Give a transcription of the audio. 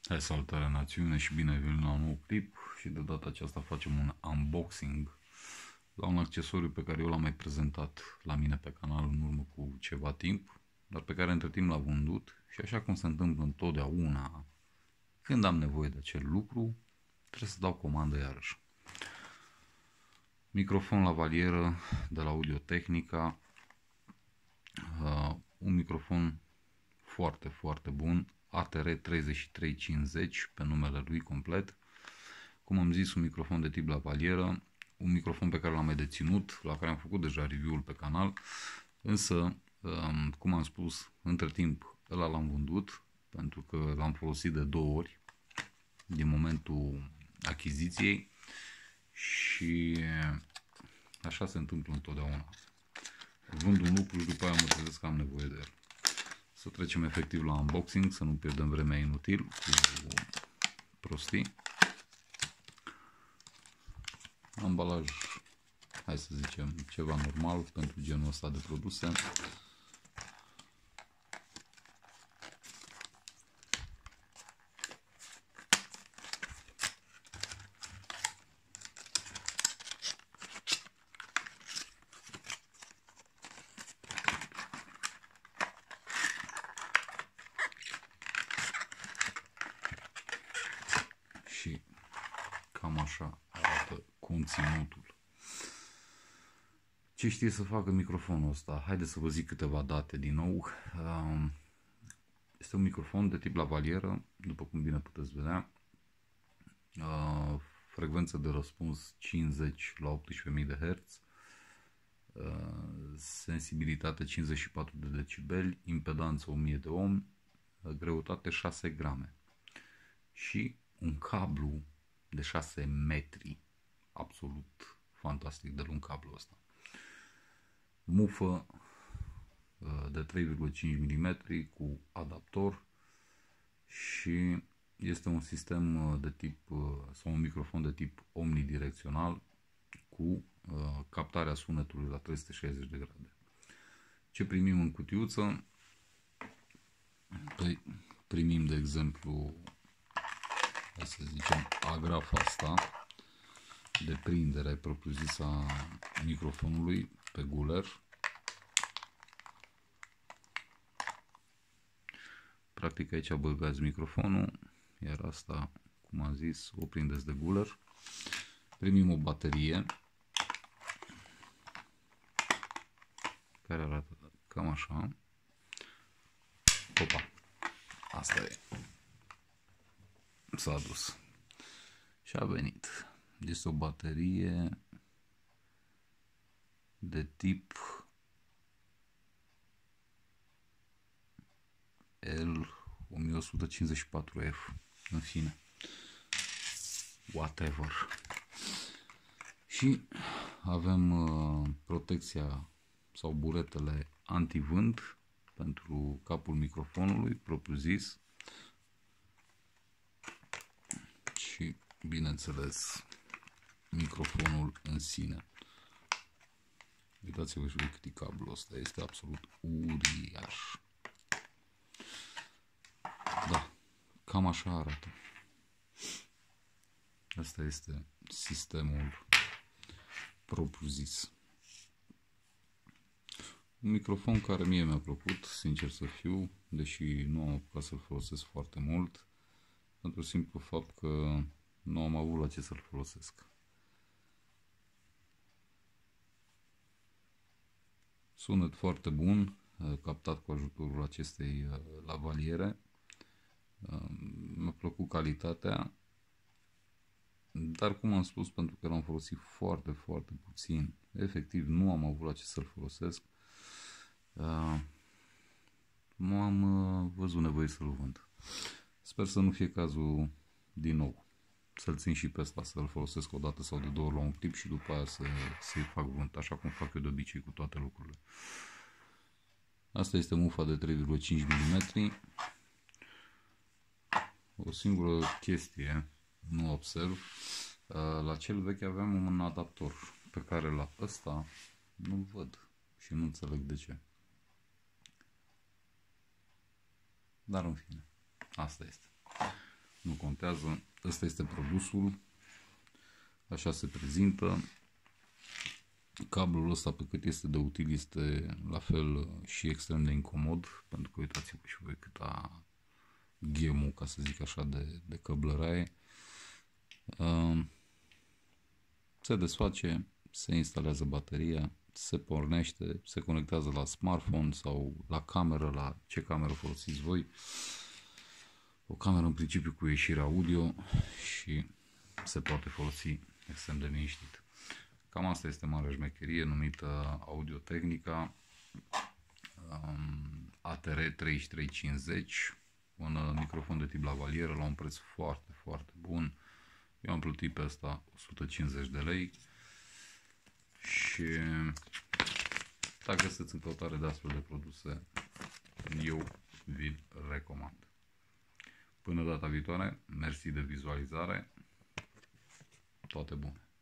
Hai, salutare națiune și bine ai venit la un nou clip și de data aceasta facem un unboxing la un accesoriu pe care eu l-am mai prezentat la mine pe canal în urmă cu ceva timp, dar pe care între timp l-am vândut și așa cum se întâmplă întotdeauna când am nevoie de acel lucru, trebuie să dau comandă iarăși. Microfon lavalieră de la Audio-Technica, un microfon foarte, foarte bun, ATR 3350 pe numele lui complet. Cum am zis, un microfon de tip lavalieră, un microfon pe care l-am mai deținut, la care am făcut deja review-ul pe canal, însă, cum am spus, între timp ăla l-am vândut, pentru că l-am folosit de 2 ori din momentul achiziției și așa se întâmplă întotdeauna. Vând un lucru și după aia mă trezesc că am nevoie de el. Să trecem efectiv la unboxing, să nu pierdem vremea inutil cu prostii. Ambalaj, hai să zicem, ceva normal pentru genul ăsta de produse. Și cam așa arată conținutul. Ce știe să facă microfonul ăsta? Haideți să vă zic câteva date din nou. Este un microfon de tip lavalieră, după cum bine puteți vedea. Frecvență de răspuns 50 la 18.000 de Hz, sensibilitate 54 de decibeli, impedanță 1000 de ohm, greutate 6 grame și un cablu de 6 metri, absolut fantastic de lung cablu ăsta. Mufă de 3,5 mm cu adaptor și este un sistem de tip sau un microfon de tip omnidirecțional cu captarea sunetului la 360 de grade. Ce primim în cutiuță? Păi, primim de exemplu, hai să zicem, agrafa asta de prindere propriu-zisă a microfonului pe guler. Practic aici băgați microfonul, iar asta, cum am zis, o prindeți de guler. Primim o baterie care arată cam așa. Opa, asta e. S-a dus și a venit. Este o baterie de tip L1154F, în fine, whatever. Și avem protecția sau buretele antivânt pentru capul microfonului propriu zis și, bineînțeles, microfonul în sine. Uitați-vă și voi cât e cablul ăsta, este absolut uriaș. Da, cam așa arată. Asta este sistemul propriu zis. Un microfon care mie mi-a plăcut, sincer să fiu, deși nu am apucat să-l folosesc foarte mult, pentru simplu fapt că nu am avut la ce să-l folosesc. Sunet foarte bun, captat cu ajutorul acestei lavaliere. Mi-a plăcut calitatea, dar cum am spus, pentru că l-am folosit foarte, foarte puțin, efectiv nu am avut la ce să-l folosesc, m-am văzut nevoie să-l vând. Sper să nu fie cazul din nou, să-l țin și pe ăsta, să-l folosesc o dată sau de 2 ori la un clip și după aia să-i fac vânt, așa cum fac eu de obicei cu toate lucrurile. Asta este mufa de 3,5 mm. O singură chestie nu observ, la cel vechi aveam un adaptor pe care la ăsta nu-l văd și nu înțeleg de ce. Dar în fine, asta este. nu contează. Ăsta este produsul, așa se prezintă. Cablul ăsta, pe cât este de util, este la fel și extrem de incomod, pentru că uitați-vă și voi câta ghemul, ca să zic așa, de căblăraie. Se desface, se instalează bateria, se pornește, se conectează la smartphone sau la cameră, la ce cameră folosiți voi. O cameră în principiu cu ieșire audio și se poate folosi extrem de liniștit. Cam asta este marea șmecherie numită Audio-Technica ATR 3350, un microfon de tip lavalieră la un preț foarte, foarte bun. Eu am plătit pe asta 150 de lei și dacă sunteți în căutare de astfel de produse, eu vi-l recomand. Până data viitoare, mersi de vizualizare, toate bune!